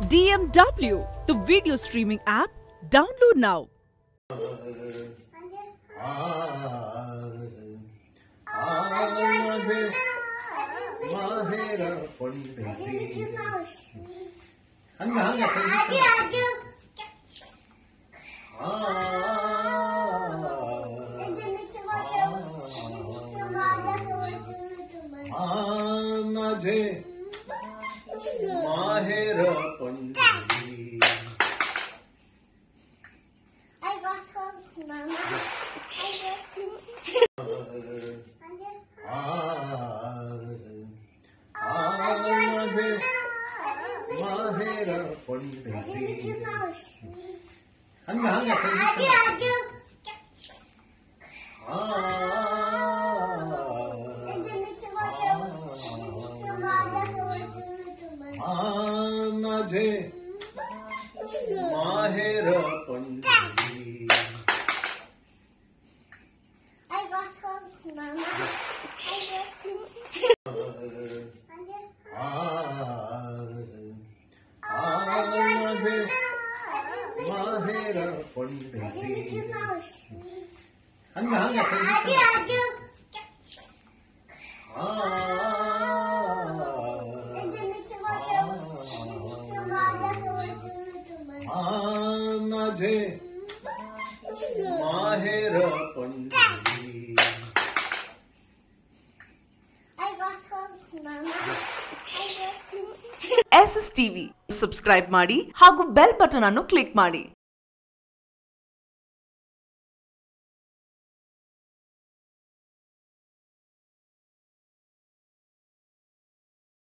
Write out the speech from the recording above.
DMW, the video streaming app. Download now. माहेर पंढरी माहेर पंढरी माझे माहेर पंढरी माझे माहेर पंढरी माझे माहेर पंढरी SSTV ಸಬ್ಸ್ಕ್ರೈಬ್ ಮಾಡಿ ಹಾಗೂ ಬೆಲ್ ಬಟನ್ ಅನ್ನು ಕ್ಲಿಕ್ ಮಾಡಿ.